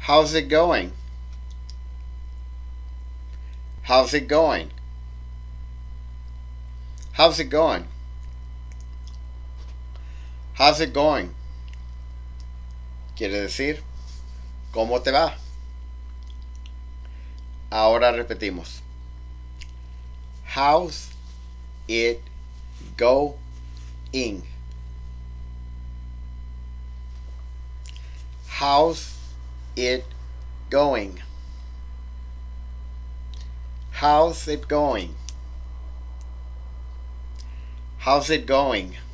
How's it going? How's it going? How's it going? How's it going? Quiere decir, ¿cómo te va? Ahora repetimos. How's it going? How's it going? How's it going? How's it going?